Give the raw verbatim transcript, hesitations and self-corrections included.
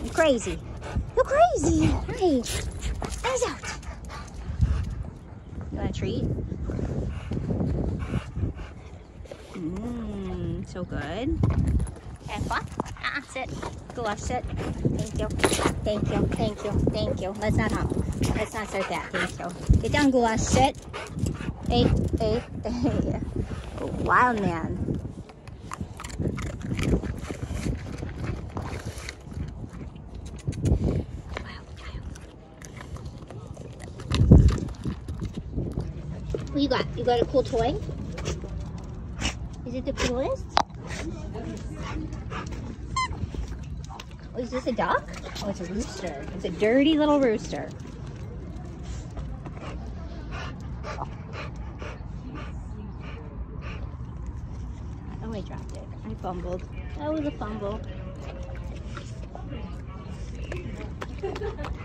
You're crazy. You're crazy. Hey, eyes out. You want a treat? Mmm, so good. Have fun. Ah, sit. Goulash, sit. Thank you. Thank you. Thank you. Thank you. Let's not hop. Let's not start that. Thank you. Get down, Goulash. Sit. Hey, hey, hey. Oh, wild man. What you got? You got a cool toy? Is it the coolest? Oh, is this a duck? Oh, it's a rooster. It's a dirty little rooster. Oh, I dropped it. I fumbled. That was a fumble.